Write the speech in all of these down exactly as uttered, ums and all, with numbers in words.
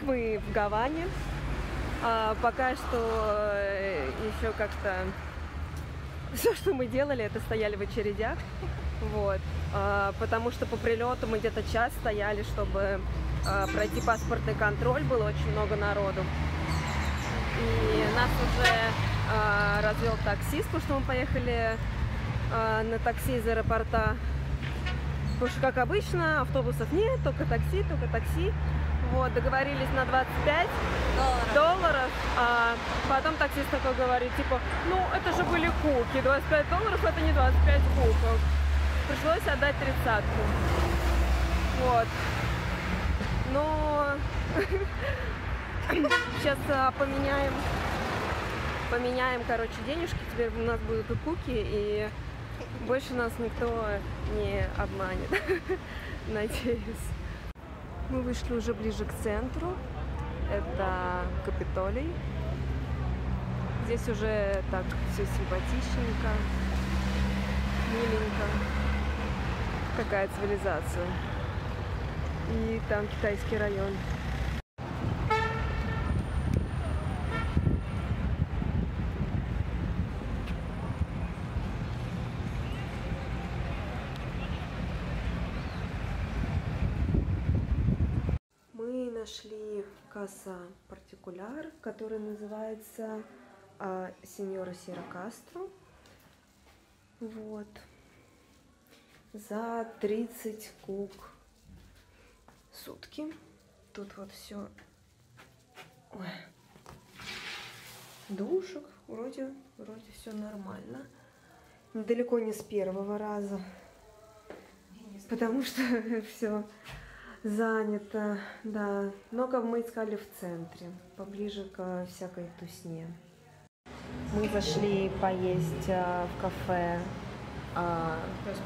Мы в Гаване. А, пока что еще как-то все, что мы делали, это стояли в очередях. Вот. А, потому что по прилету мы где-то час стояли, чтобы а, пройти паспортный контроль. Было очень много народу. И нас уже а, развел таксист, потому что мы поехали а, на такси из аэропорта. Потому что, как обычно, автобусов нет, только такси, только такси. Вот, договорились на двадцать пять долларов, долларов а потом таксист такой говорит, типа, ну, это же были куки, двадцать пять долларов это не двадцать пять куков. Пришлось отдать тридцатку. Вот. Но сейчас поменяем, поменяем, короче, денежки, теперь у нас будут и куки, и больше нас никто не обманет, надеюсь. Мы вышли уже ближе к центру, это Капитолий. Здесь уже так все симпатичненько, миленько. Какая цивилизация. И там китайский район. Мы нашли касса партикуляр, который называется а, Сеньора Сьерра Кастро. Вот. За тридцать кук сутки. Тут вот все. Ой. Душек. Вроде, вроде все нормально. Далеко не с первого раза. Потому что все занято, да. Много мы искали в центре, поближе к всякой тусне. Мы зашли поесть а, в кафе. А...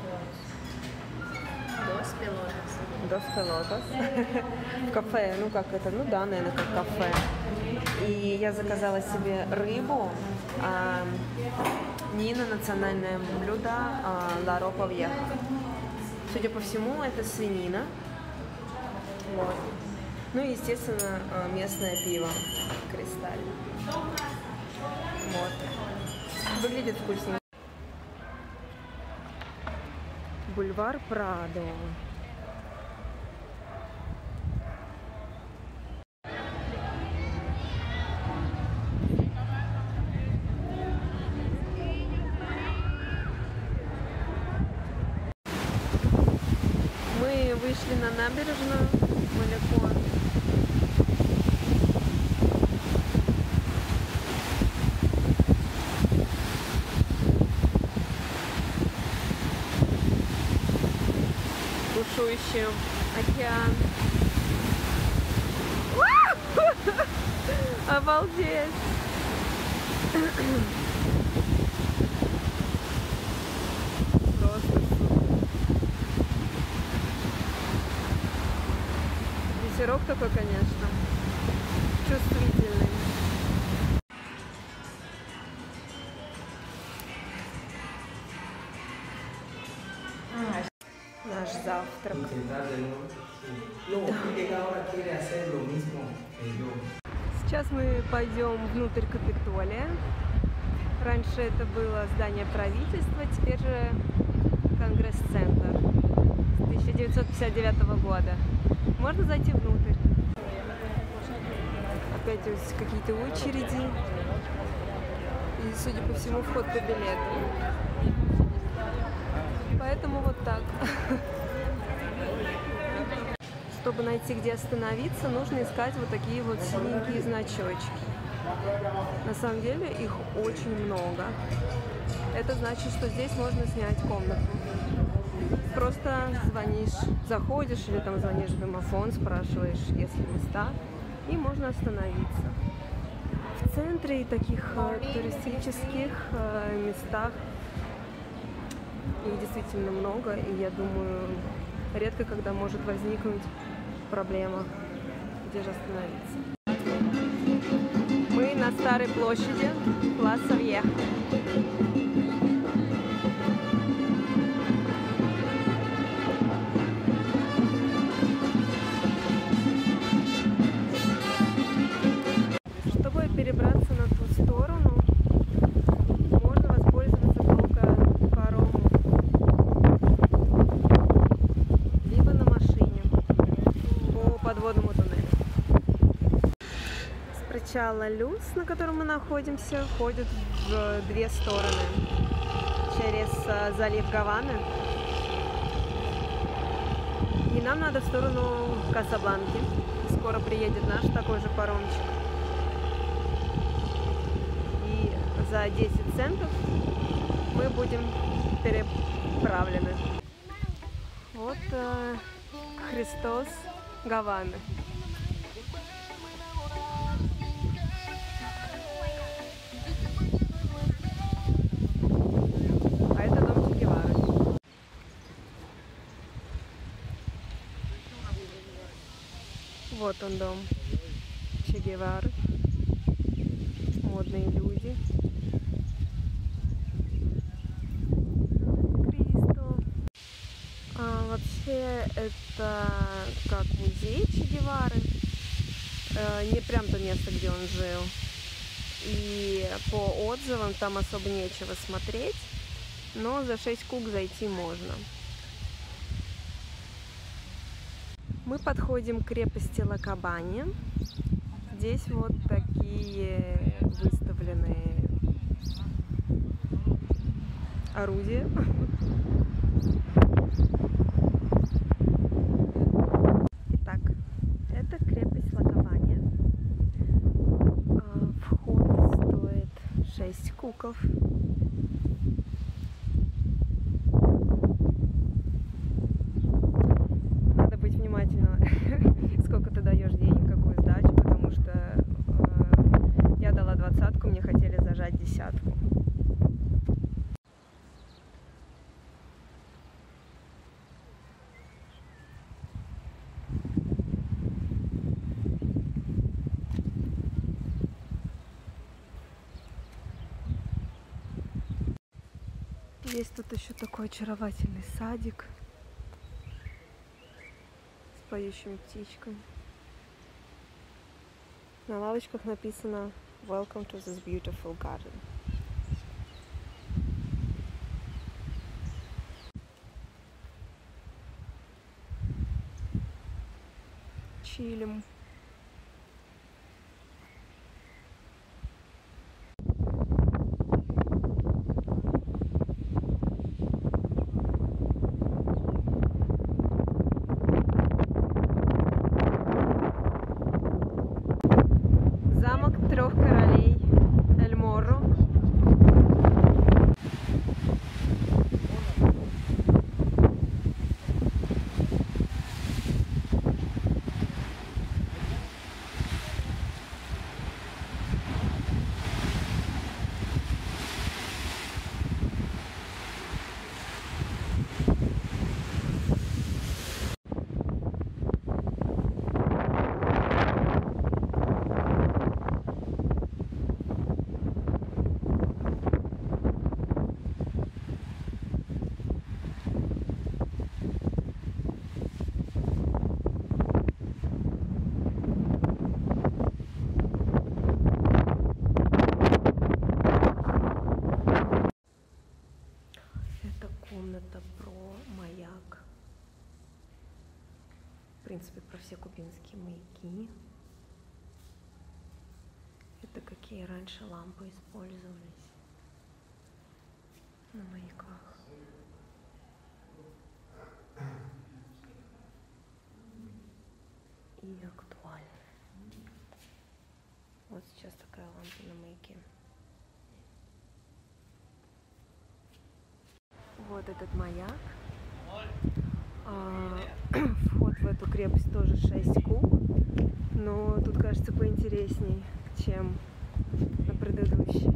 Dos Pelotas. Dos Pelotas. В кафе, ну как это, ну да, наверное, как кафе. И я заказала себе рыбу. А, Нина национальное блюдо а, La Ropa Vieja. Судя по всему, это свинина. Вот. Ну и, естественно, местное пиво Кристаль. Вот. Выглядит вкусненько. Бульвар Прадо. Мы вышли на набережную Малекон. Бушующий океан. Обалдеть! Просто супер. Ветерок такой, конечно, чувствительный. Наш завтрак. Сейчас мы пойдем внутрь Капитолия. Раньше это было здание правительства, теперь же Конгресс-центр с тысяча девятьсот пятьдесят девятого года. Можно зайти внутрь. Опять есть какие-то очереди. И, судя по всему, вход по билету. Поэтому вот так. Чтобы найти, где остановиться, нужно искать вот такие вот синенькие значочки. На самом деле их очень много. Это значит, что здесь можно снять комнату. Просто звонишь, заходишь или там звонишь в домофон, спрашиваешь, есть ли места, и можно остановиться. В центре и таких э, туристических э, местах их действительно много, и я думаю, редко когда может возникнуть проблема, где же остановиться. Мы на Старой площади Пласа Вьеха. Начало Люс, на котором мы находимся, ходит в две стороны. Через залив Гаваны. И нам надо в сторону Касабланки. Скоро приедет наш такой же паромчик. И за десять центов мы будем переправлены. Вот э, Христос Гаваны. А это дом Че Гевары. Вот он, дом Че Гевары. Модные люди. Кристо. А, вообще это как музей Че Гевары. Э, не прям то место, где он жил. И по отзывам там особо нечего смотреть. Но за шесть кук зайти можно. Мы подходим к крепости Лакабани. Здесь вот такие выставленные орудия. Итак, это крепость Лакабани. Вход стоит шесть куков. Сколько ты даешь денег, какую сдачу, потому что э, я дала двадцатку, мне хотели зажать десятку. Есть тут еще такой очаровательный садик с поющими птичками. На лавочках написано "Welcome to this beautiful garden". Чилим. Трех королей Эль-Морро. Комната про маяк. В принципе, про все кубинские маяки. Это какие раньше лампы использовались на маяках. И актуально. Вот сейчас такая лампа на маяке. Вот этот маяк. А, вход в эту крепость тоже шесть кук, но тут кажется поинтересней, чем на предыдущей.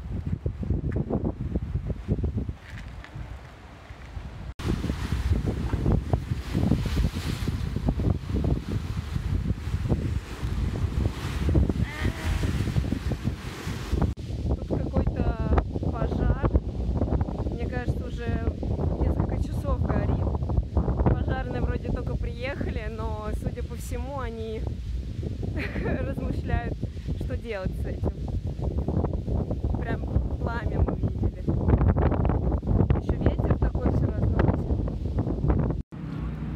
Тут какой-то пожар. Мне кажется, уже несколько часов горит. Пожарные вроде только приехали, но, судя по всему, они размышляют, что делать с этим. Прям пламя мы видели. Еще ветер такой все разносит.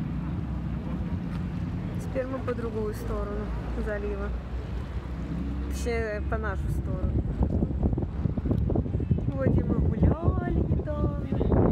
Теперь мы по другую сторону залива. Точнее, по нашу сторону. Вот и мы гуляли недавно.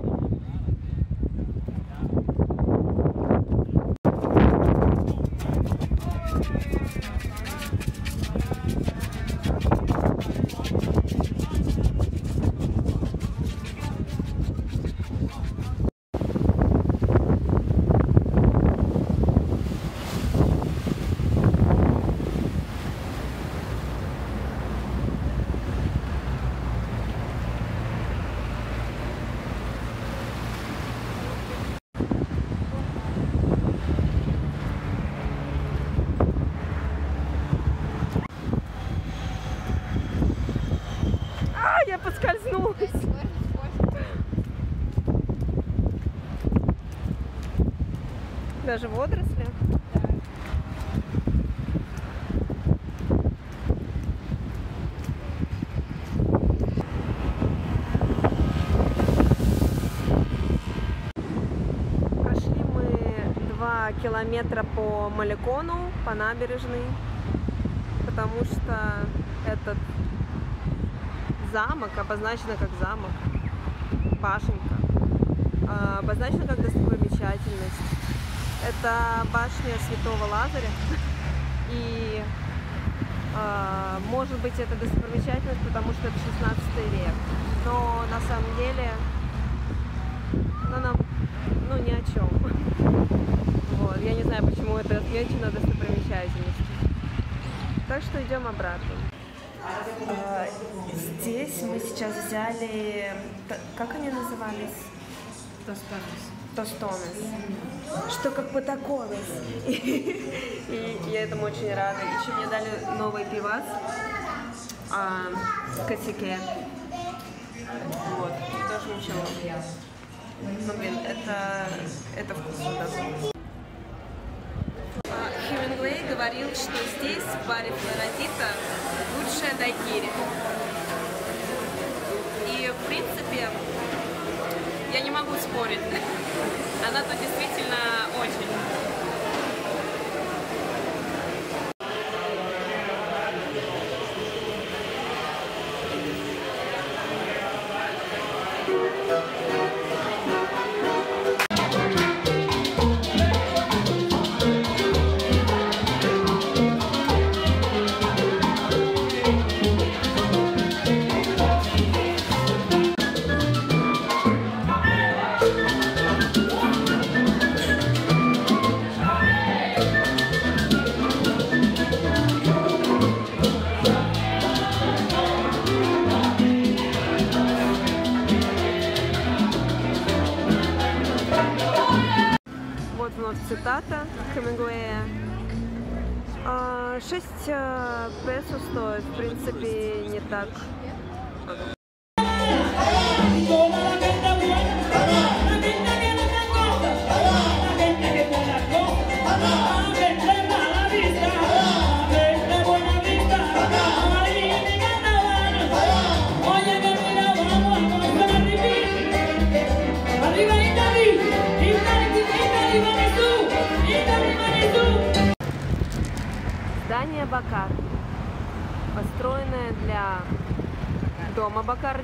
Я поскользнулась. Даже водоросли. Прошли мы два километра по Маликону, по набережной, потому что этот замок обозначено как замок, башенка, обозначено как достопримечательность. Это башня Святого Лазаря, и может быть это достопримечательность, потому что это шестнадцатый век, но на самом деле ну, нам ну, ни о чем. Вот. Я не знаю, почему это отмечено достопримечательностью. Так что идем обратно. Здесь мы сейчас взяли, как они назывались? Тостонес. Тостонес. Что как патаконес. И, и я этому очень рада. Еще мне дали новый пивас. А, косяке. Вот. Тоже ничего. Ну, блин, это, это вкусно даже. Хемингуэй говорил, что здесь, в баре Флоридита, лучшая дайкири. И, в принципе, я не могу спорить. Она тут действительно очень. Цитата Хемингуэя. шесть песо стоит, в принципе, не так. Здание Бакарди, построенное для дома Бакарди.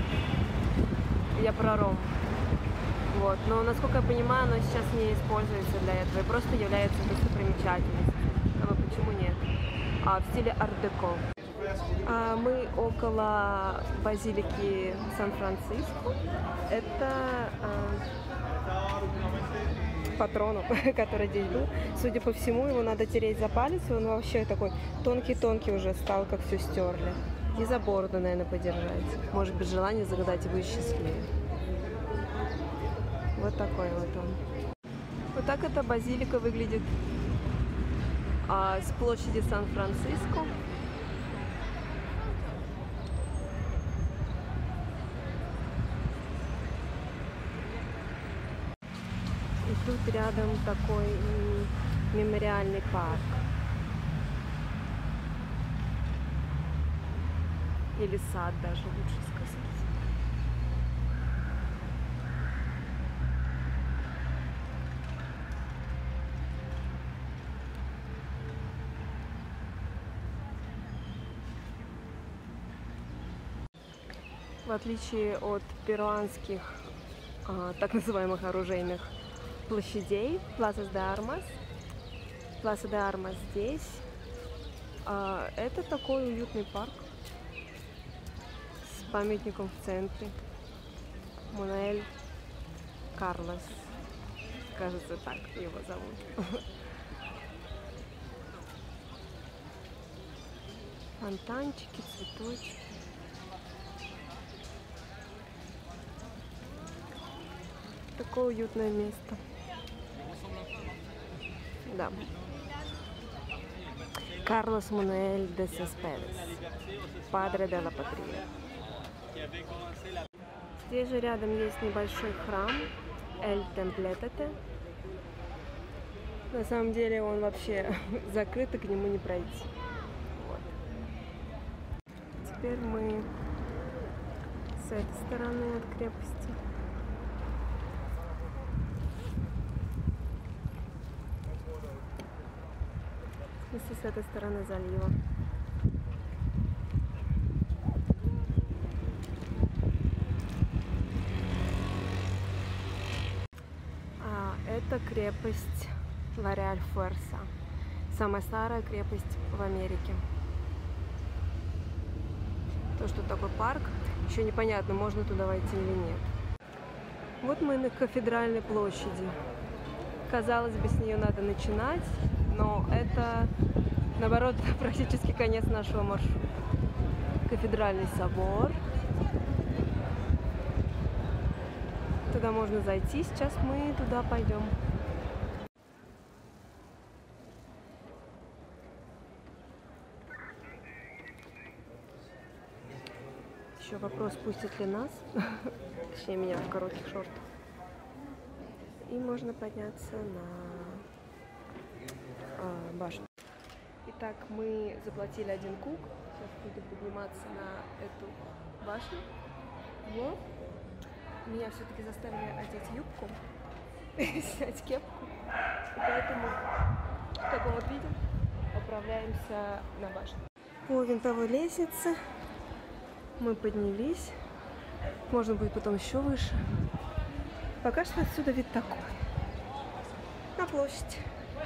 Я про Ром. Вот. Но, насколько я понимаю, оно сейчас не используется для этого и просто является достопримечательностью. А почему нет? А, в стиле арт-деко. А, мы около базилики Сан-Франциско. Это а, патрону, который здесь был. Судя по всему, его надо тереть за палец, и он вообще такой тонкий-тонкий уже стал, как все стерли. И за бороду, наверное, подержать. Может быть, желание загадать, и будет счастливее. Вот такой вот он. Вот так эта базилика выглядит а, с площади Сан-Франциско. И тут рядом такой мемориальный парк. Или сад даже, лучше сказать. отличие от перуанских а, так называемых оружейных площадей, Плаза де Армас, Плаза де Армас здесь, а, это такой уютный парк с памятником в центре. Мануэль Карлос, кажется, так его зовут. Фонтанчики, цветочки. Такое уютное место. Да. Карлос Мануэль де Сеспедес, Падре де ла Патрия. Здесь же рядом есть небольшой храм Эль Темплетете. На самом деле он вообще закрыт, и к нему не пройти. Вот. Теперь мы с этой стороны от крепости. Если с этой стороны залива. А это крепость Ла Реаль Фуэрса, самая старая крепость в Америке. То, что такой парк, еще непонятно, можно туда войти или нет. Вот мы на Кафедральной площади. Казалось бы, с нее надо начинать, но это, наоборот, практически конец нашего маршрута. Кафедральный собор. Туда можно зайти. Сейчас мы туда пойдем. Еще вопрос, пустят ли нас, точнее меня в коротких шортах. И можно подняться на а, башню. Итак, мы заплатили один кук. Сейчас будем подниматься на эту башню. Вот. Меня все-таки заставили одеть юбку, снять кепку. И поэтому в таком вот виде отправляемся на башню. По винтовой лестнице мы поднялись. Можно будет потом еще выше. Пока что отсюда вид такой. На площадь.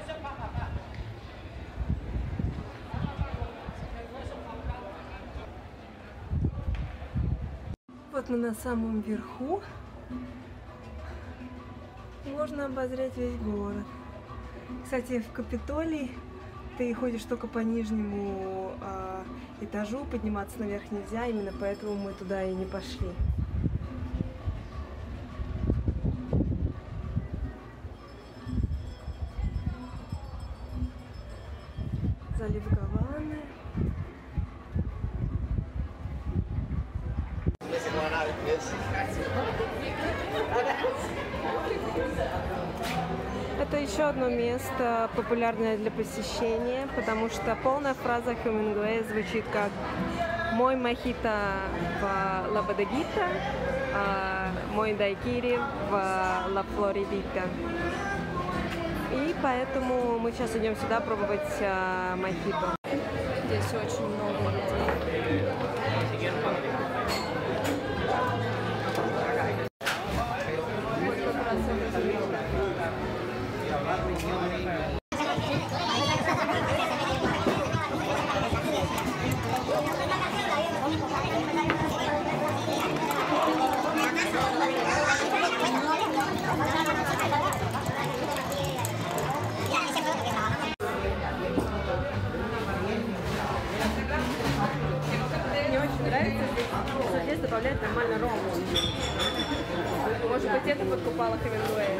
Вот мы на самом верху. Можно обозреть весь город. Кстати, в Капитолий ты ходишь только по нижнему э, этажу, подниматься наверх нельзя, именно поэтому мы туда и не пошли. Залив Гаваны. Это еще одно место, популярное для посещения, потому что полная фраза Хемингуэя звучит как «Мой мохито в Ла Бодегита, мой дайкири в Ла Флоридита». И поэтому мы сейчас идем сюда пробовать а, мохито. Здесь очень много людей. Вот как раз это видно. Здесь добавляют нормально ром. Может быть, это подкупало Хемингуэя.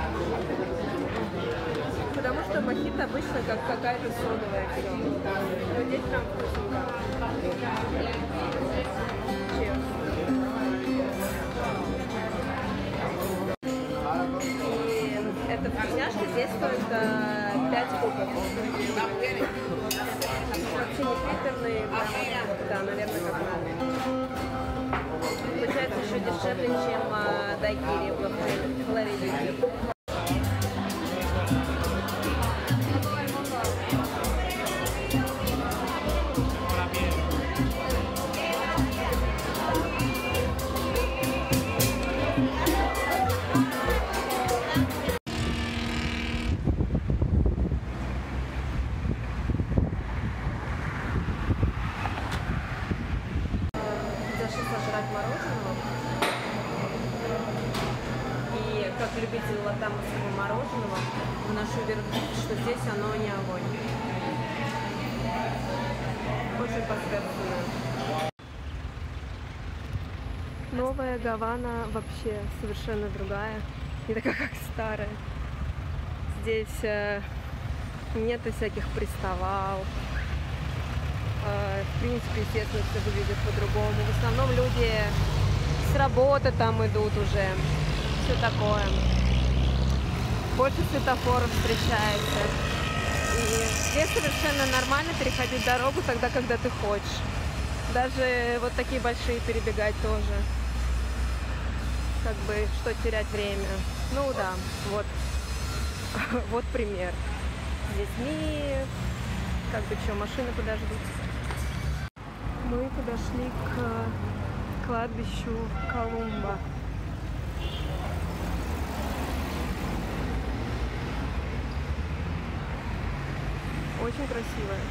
Потому что мохито обычно как какая-то содовая все. Но здесь прям вкусненько. И эта вкусняшка здесь стоит пять кубов. Вообще не фильтрные, да, наверное, как надо. Получается еще дешевле, чем а, дайкири в Флориде. как любитель латамовского мороженого, выношу вердикт, что здесь оно не огонь. Очень посредственное. Новая Гавана вообще совершенно другая, не такая, как старая. Здесь э, нету всяких приставал. Э, в принципе, естественно, все выглядит по-другому. В основном люди с работы там идут уже. Все такое. Больше светофоров встречается. И здесь совершенно нормально переходить дорогу тогда, когда ты хочешь. Даже вот такие большие перебегать тоже. Как бы, что терять время. Ну да, вот. Вот пример. С детьми, как бы что, машины подождут. Мы подошли к кладбищу Колумба. Очень красивое.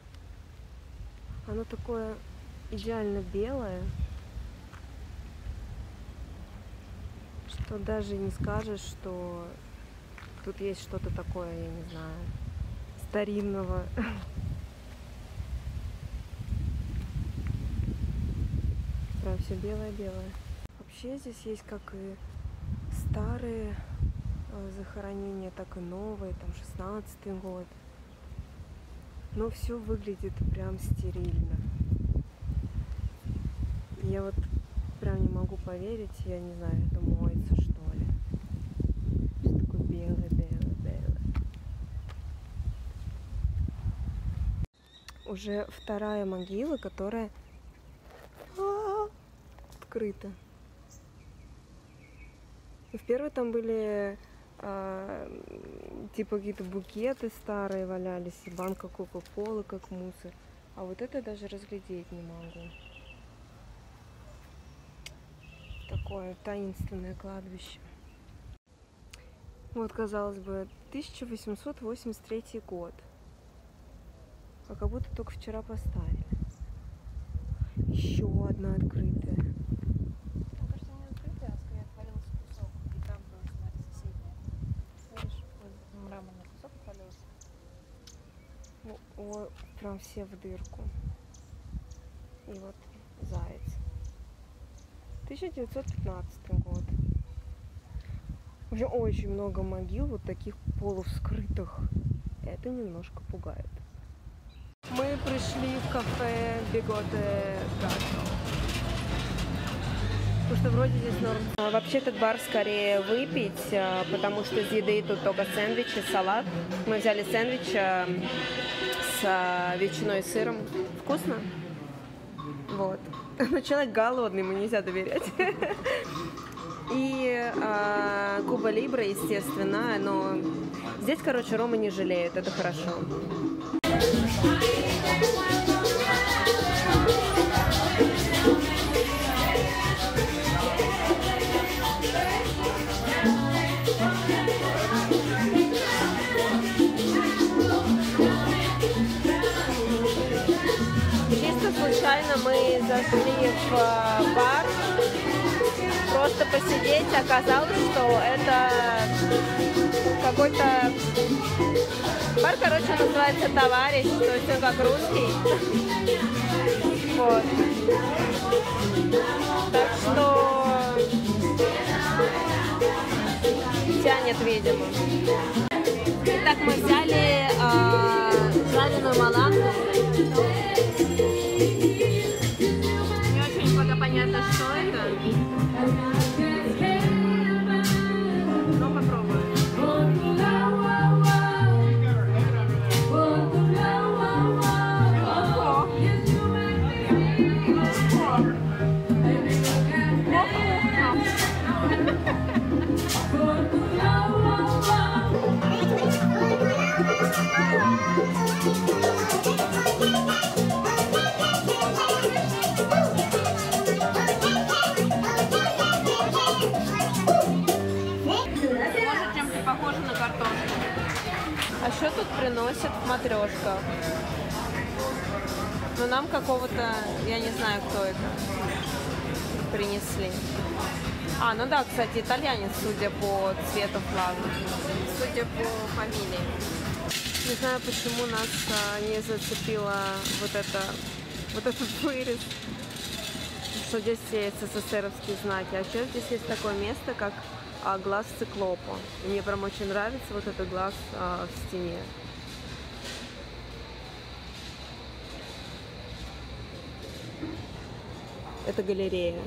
Оно такое идеально белое, что даже не скажешь, что тут есть что-то такое, я не знаю, старинного. Прям все белое-белое. Вообще здесь есть как и старые захоронения, так и новые, там шестнадцатый год. Но все выглядит прям стерильно. Я вот прям не могу поверить, я не знаю, это моется, что ли. Все такое белое, белое, белое. Уже вторая могила, которая открыта. В первой там были а, типа какие-то букеты старые валялись, и банка кока-колы как мусор. А вот это даже разглядеть не могу. Такое таинственное кладбище. Вот, казалось бы, тысяча восемьсот восемьдесят третий год. А как будто только вчера поставили. Еще одна открытая. Мне кажется, не открытая, а скорее отвалился кусок. И там тоже, смотри, соседняя. Видишь, вот мраморный кусок отвалился. Ну, о, прям все в дырку. И вот заяц. тысяча девятьсот пятнадцатый год. В общем, очень много могил вот таких полувскрытых. Это немножко пугает. Мы пришли в кафе Биготе Гато. Потому что вроде здесь норм. А, вообще этот бар скорее выпить, а, потому что из еды тут только сэндвичи, салат. Мы взяли сэндвич а, с а, ветчиной и сыром. Вкусно? Вот. Но человек голодный, ему нельзя доверять. И а, Куба Либра, естественно, но здесь, короче, рома не жалеют, это хорошо. Чисто случайно мы зашли в бар просто посидеть, оказалось, что это какой-то бар, короче, называется «Товарищ», то есть он как русский. Вот. Так что тянет, видимо. Итак, мы взяли э, жареную малангу. Не очень пока понятно, что это. Но попробуем. А что тут приносят в матрешках? Ну, нам какого-то, я не знаю, кто это, принесли. А, ну да, кстати, итальянец, судя по цвету флага. Судя по фамилии. Не знаю, почему нас а, не зацепило вот это, вот этот вырез, что здесь все СССРовские знаки. А еще здесь есть такое место, как а, глаз циклопа. И мне прям очень нравится вот этот глаз а, в стене. Это галерея.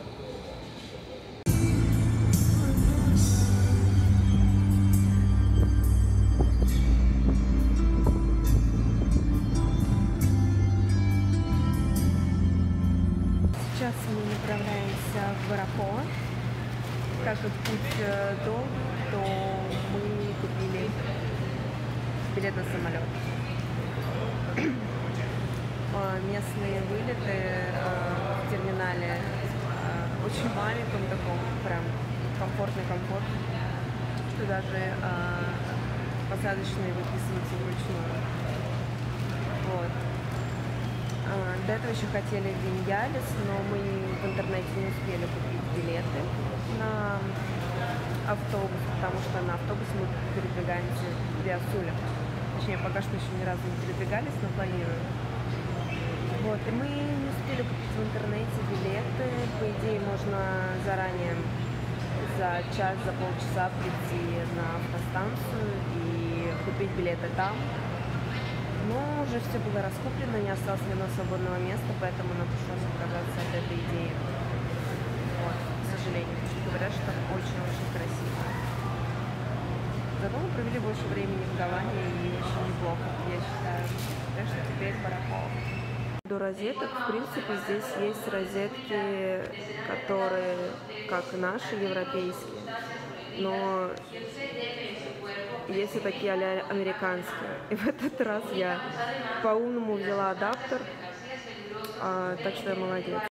Сейчас мы направляемся в аэропорт. Так как путь э, долгий, то мы купили билет на самолет. Э, Местные вылеты э, в терминале э, очень маленьком таком, прям комфортный-комфорт, что даже э, посадочные выписываются вручную. Вот. А, До этого еще хотели в Виньялес, но мы в интернете не успели купить билеты на автобус, потому что на автобусе мы передвигаемся в Биасуле. Точнее, пока что еще ни разу не передвигались, но планируем. Вот, и мы не успели купить в интернете билеты. По идее, можно заранее за час, за полчаса прийти на автостанцию и купить билеты там. Но уже все было раскуплено, не осталось ни одного свободного места, поэтому нам пришлось отказаться от этой идеи. Вот, к сожалению, потому что говорят, что там очень-очень красиво. Зато мы провели больше времени в Гаване и очень неплохо, я считаю. Так что теперь пора полк. До розеток, в принципе, здесь есть розетки, которые как наши, европейские, но есть и такие а-ля американские. И в этот раз я по-умному взяла адаптер, а, так что я молодец.